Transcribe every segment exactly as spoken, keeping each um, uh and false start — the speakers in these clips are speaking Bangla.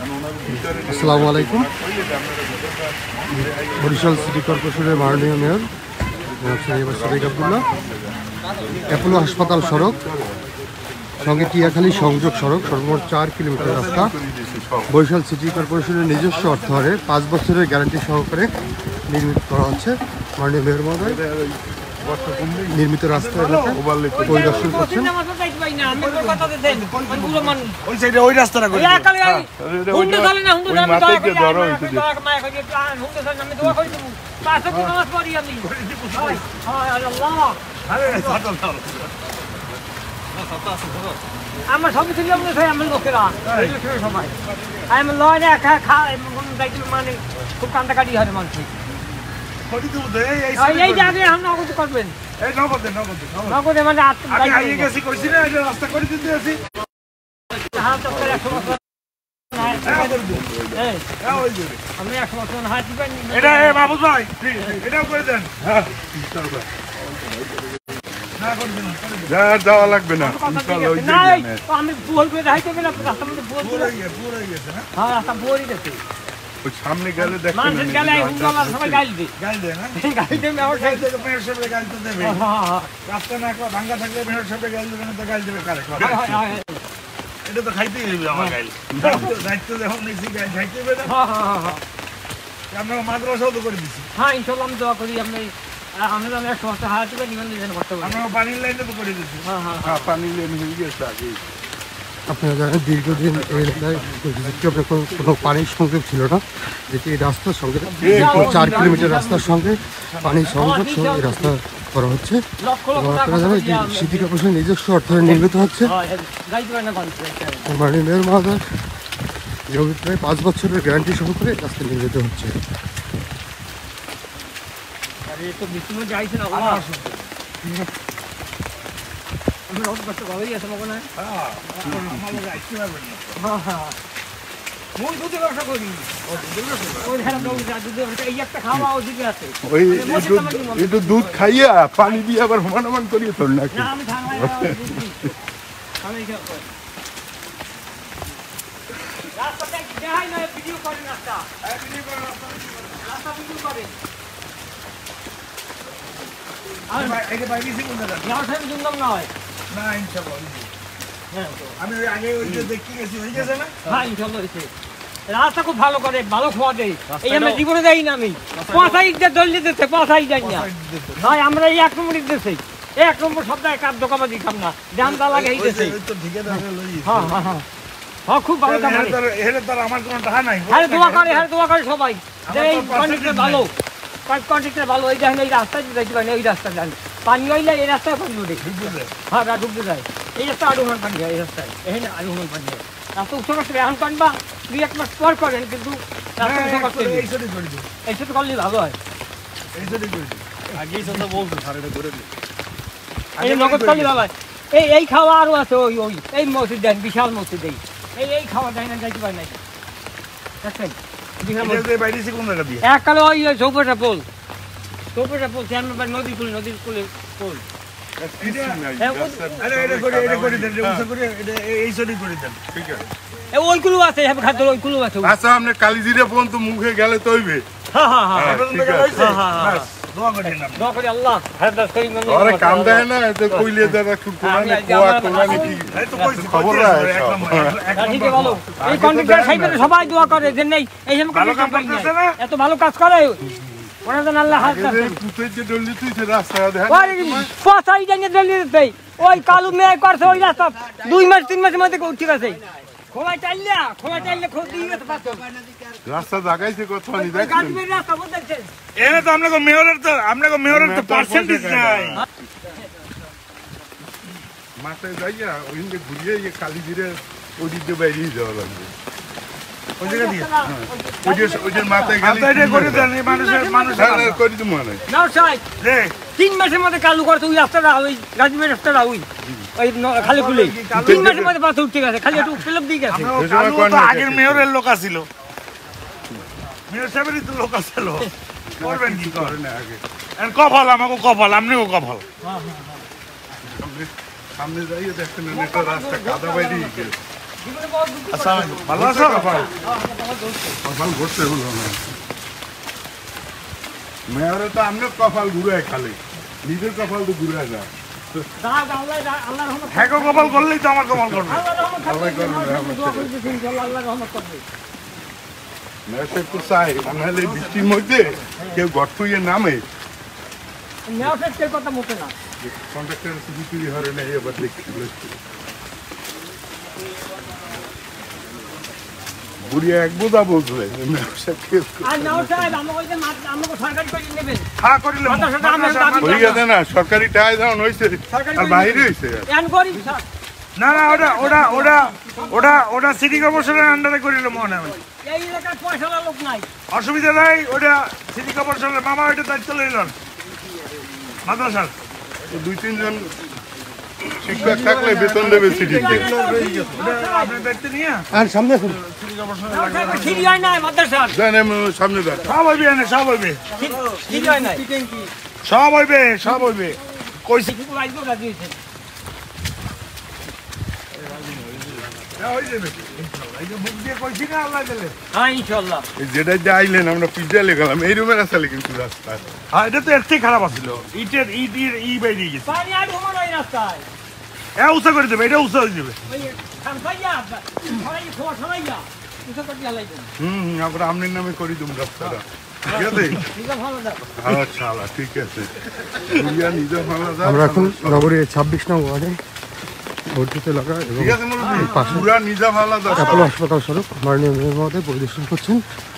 আসসালামু আলাইকুম। বরিশাল সিটি কর্পোরেশনের মাননীয় মেয়র শরীফ আব্দুল্লাহ, অ্যাপোলো হাসপাতাল সড়ক সঙ্গে টিয়াখালী সংযোগ সড়ক সর্বমোট চার কিলোমিটার রাস্তা বরিশাল সিটি কর্পোরেশনের নিজস্ব অর্থায়নে পাঁচ বছরের গ্যারান্টি সহকারে নির্মিত করা হচ্ছে। মাননীয় মেয়র মহোদয় নির্মিত রাস্তা এলাকা পরিদর্শন করছেন। আমার সবই ছিল আমার লোকেরা সবাই আমি লয় না মানে খুব কান্দাকাটি হয় মানুষ। এই জায়গায় আপনি নগদ করবেন, নগদে মানে আমি একশো বছর হাত দিবেন এটা মাহবুব ভাই এটাও করে দেন। যাওয়া লাগবে না, আমি বল করে দেখাইতে গেলে রাস্তার মধ্যে বল হ্যাঁ রাস্তা বলই গেছে। সামনে গেলে মানুষের গেলে সবাই গাইল দেয় গাইল দেয় না গাইল দেবে মেয়র সাহেব গাইল তো দেবে। রাস্তা না ভাঙ্গা থাকলে মেয়র সাহেব গাইল দেবে না তো গাইল দেবে কারে? এটা তো খাইতেই হবে আমার গাইল দায়িত্ব যখন নিয়েছি গাইল খাইতে হবে না। আমরা মাদ্রাসাও তো করে দিচ্ছি। হ্যাঁ ইনশাল্লাহ আমি দোয়া করি আপনি আমরা আমি এক সমস্যা হারাতে পারি নিবন্ধন করতে পারি। আমরা পানির লাইনে তো করে দিচ্ছি। হ্যাঁ হ্যাঁ পানির লাইন হয়ে গেছে আগে। আপনারা জানেন দীর্ঘদিন এই এলাকায় কোনো পানির সংযোগ ছিল না, যেটি এই রাস্তার সঙ্গে চার কিলোমিটার রাস্তার সঙ্গে পানির সংযোগ এই রাস্তা করা হচ্ছে। এবং আপনারা জানেন যে সিটি কর্পোরেশনের নিজস্ব অর্থায়নে নির্মিত হচ্ছে। মাননীয় মেয়র মহোদয় নিয়মিত প্রায় পাঁচ বছরের গ্যারান্টি সহকারে রাস্তা নির্মিত হচ্ছে। দুধ খাইয়া পানি দিয়ে আবার সমান সমান করিয়ে তোর নাকি রাস্তা খুব ভালো করে ভালো খাওয়া দেয়। এই আমরা জীবনে যাই না, আমি পাঁচাই দলিয়ে দিতে পাঁচাই যাই না ভাই। আমরা এই এক নম্বর দিতেছি এক নম্বর সপ্তাহে কার দোকান দিতাম না দামটা লাগে হইতেছে। হ্যাঁ হ্যাঁ হ্যাঁ হ্যাঁ খুব ভালো কাম করে। আমার কোনো টাকা নাই, হ্যাঁ দোয়া করে হ্যাঁ দোয়া করে সবাই যে এই কন্ট্রাক্টর ভালো কন্ট্রাক্টর ভালো। এই দেখেন এই রাস্তায় যাইতে পারেন, এই রাস্তা যান পানি হইলে এই রাস্তায় পানি উঠে হ্যাঁ ডুবতে যায়। এই রাস্তা আরো হুমান পানি হয়, এই রাস্তায় এই না আরো হুমান পানি হয়। রাস্তা উৎসব করতে এখন পানবা দুই এক মাস পর করেন, কিন্তু রাস্তা উৎসব করতে এই সাথে করলে ভালো হয়। এই নগদ করলে ভালো হয়। এই এই খাওয়া আরো আছে ওই ওই এই মসজিদ দেন বিশাল মসজিদ এই এই এই খাওয়া যায় না যাইতে পারে নাই দেখছেন এক কালো ওই চৌপটা পোল চৌপটা পোল চেয়ারম্যান নদী কুলে নদীর কুলে পোল ওইগুলো আছে খাদ্য ওইগুলো আছে। আচ্ছা আপনি কালিজিরা পর্যন্ত মুখে গেলে তো হইবে। হ্যাঁ হ্যাঁ হ্যাঁ কাম দেয় না কইলে দাদা সবাই দোয়া করে যে নেই এই এত ভালো কাজ করে ওই কালু মেয়ে করছে ওই রাস্তা দুই মাস তিন মাসের মধ্যে ঠিক আছে। খোলা চাইলা খোলা চাইলে রাস্তা জাগাইছে কত এনে তো আপনাকে মেয়রের তো আপনাকে মেয়রের তো পার্সেন্টেজ নাই। মাথায় যাইয়া ওইদিকে ঘুরিয়ে কালি দিলে ওই দিক দিয়ে বাইরেই যাওয়া লাগবে। তিন মাসের মধ্যে কালু করছে ওই রাস্তাটা ওই গাজীপুরের রাস্তাটা ওই খালি খুলে তিন মাসের মধ্যে পাথর উঠে গেছে, খালি একটু ফেলপ দিয়ে গেছে। আগের মেয়রের লোক আসিল, মেয়র সাহেবেরই তো লোক আসছিল। করবেন কি করেন আগে কফল আমাকে কফল আপনিও কফল সামনে যাইয়ে দেখছেন রাস্তা কাদা বাইরে জীবনে বড় দুঃখ আচ্ছা ভালো আছো কপাল কপাল ঘুরতে হলো না মেয়রে তো আমনে কপাল ঘুরায় খালি নিজের কপাল তো ঘুরায় না দাও আল্লাহ আল্লাহ রহমত হ্যাঁ কপাল করলেই তো আমার কপাল করবে আল্লাহ রহমত আল্লাহ করবে, রহমত দোয়া করতেছি ইনশাআল্লাহ আল্লাহ রহমত করবে মেয়র তো চাই নাহলে বৃষ্টির মধ্যে কেউ গর্ত ইয়ে নামে নেওয়ার কথা মতো না কন্ট্রাক্টর চুরি চুরি হরে না এবার দেখতে বুড়িয়া এক বোঝা বলছিলে আর নাও সাহেব আমাকে যে মাত- আমাকে সরকারি করে নেবেন হ্যাঁ করিলে মাদ্রাসাটা আমার দাবি হয়ে গেছে না সরকারি টাকা যখন হয়েছে আর বাইরে হয়েছে এন গরিব স্যার না না ওটা ওটা ওটা ওটা ওটা সিটি কর্পোরেশনের আন্ডারে করিলে মনে হয় এই এলাকার পয়সাওয়ালা লোক নাই অসুবিধা নাই ওটা সিটি কর্পোরেশনের মামা ওইটা দায়িত্ব লইলেন মাদ্রাসার তো দুই তিনজন শিক্ষক থাকলে বেতন দেবে সিটিতে ওটা আপনার দায়িত্ব নিয়ে আর সামনে আসুন। সিটি কর্পোরেশনের নাও সাহেব ঠিক হয় নাই মাদ্রাসার দেন আমি সামনে দেখ সব হইবে এনে সব হইবে ঠিক হয় নাই সব হইবে সব হইবে কইছি কিছু রাজব রাজি হয়েছে হয়ে যাবে এই যে বুক দিয়ে কইছি না আল্লাহ দিলে হ্যাঁ ইনশাআল্লাহ এই যেটা যে আইলেন আমরা পিজ্জা লেগালাম এই রুমের আসলে কিন্তু রাস্তা হ্যাঁ এটা তো এর থেকে খারাপ আছিল ইটের ইট ইট ই বেরিয়ে গেছে পানি আর ঘুমানো এই রাস্তায় এ উঁচা করে দেবে এটা উঁচা হয়ে যাবে ওই খামসাইয়া সবাই খোয়া সবাইয়া কিছু করতে লাগাইছেন হুম হুম, আমরা আমনের নামে করি তুমি রাস্তাটা ঠিক আছে ঠিক আছে ভালো দাও আচ্ছা আল্লাহ, ঠিক আছে বুড়িয়া নিজে ভালো যা আমরা এখন নগরীর ছাব্বিশ নং ওয়ার্ডে বর্ধিত এলাকা এবং ঠিক আছে মুরব্বী পাশে পুরা নিজা ভালো যা অ্যাপোলো হাসপাতাল সড়ক মাননীয় মেয়র মহোদয় পরিদর্শন করছেন।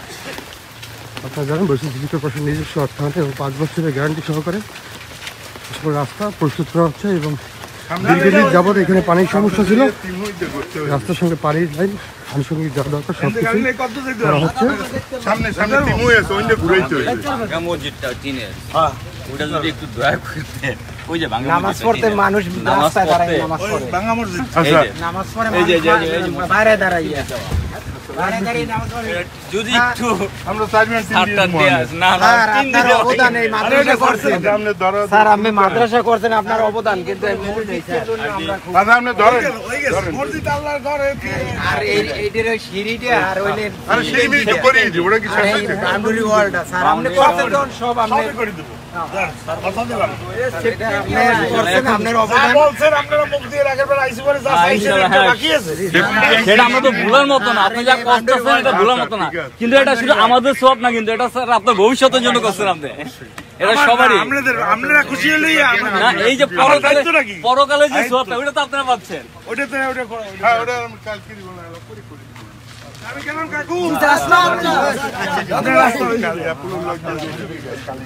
আপনারা জানেন বৈশ্বিক সিটি কর্পোরেশন নিজস্ব অর্থায়নে এবং পাঁচ বছরের গ্যারান্টি সহকারে সকল রাস্তা প্রস্তুত করা হচ্ছে এবং দীর্ঘদিন যাবৎ এখানে পানির সমস্যা ছিল। রাস্তার সঙ্গে পানির লাইন আনুষঙ্গিক যা দরকার সব কিছু গাড়ি কত যেতে করা হচ্ছে। সামনে সামনে তিমু আছে ওইটা ঘুরাইতে হইবে মসজিদটা টিনের হ্যাঁ ওটা যদি একটু দয়া করতে ওই যে বাংলা নামাজ পড়তে মানুষ নামাজ রাস্তায় দাঁড়ায় পড়তে নামাজ ওই পড়ে বাংলা মসজিদ আচ্ছা নামাজ পড়ে এই যে- এই যে- মানুষ এই যে- বাইরে দাঁড়াইয়া বাইরে দাঁড়িয়ে নামাজ পড়ে যদি একটু আমরা চার মিনিট তিন সাতটা দিন দেয়া না না স্যার তিন আপনার দিন অবদান এই মাদ্রাসা করছেন সামনে ধরো স্যার আপনি মাদ্রাসা করছেন আপনার অবদান কিন্তু এই মুহূর্তে জন্য আমরা খুব দাদা আপনি ধরেন হয়ে গেছে মসজিদ আল্লাহর ঘর আর এই এইটার ওই সিঁড়িটা আর ওইলে আরে সেই মিনিট করিয়ে দিই ওটা কি আর এই সামনে বাউন্ডারি ওয়ালটা স্যার আপনি করছেন যখন সব আপনি সবই করে দেবো কথা দিলাম সেটা আপনি করছেন আপনার যা অবদান বলছেন আপনারা মুখ দিয়ে রাখের বেলা আইসি করে যা চাইছেন ইনশাআল্লাহ, একটা হ্যাঁ। বাকি আছে সেটা আমরা তো ভুলার মতো না আপনি যা কষ্ট করছেন এটা ভুলার মতো না কিন্তু এটা শুধু আমাদের সব না কিন্তু এটা স্যার আপনার ভবিষ্যতের জন্য করছেন আপনি এটা সবারই আপনাদের আপনারা খুশি হলেই না এই যে আমার পরকালে দায়িত্বটা কি? পরকালে যে সোয়াবটা ওটা তো আপনারা পাচ্ছেন ওটাতে ওটা করো, ওটা- হ্যাঁ ওটা আমি কালকে দিব না করি করি আমি গেলাম কাকু রাস্তা আপনার রাস্তা হয়ে যাবে। কালি আপুলো লোক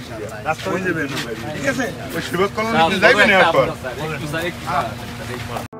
রাস্তা হয়ে যাবে ঠিক আছে ওই শিবক কলোনিতে যাইবেন এরপর একটু স্যার একটু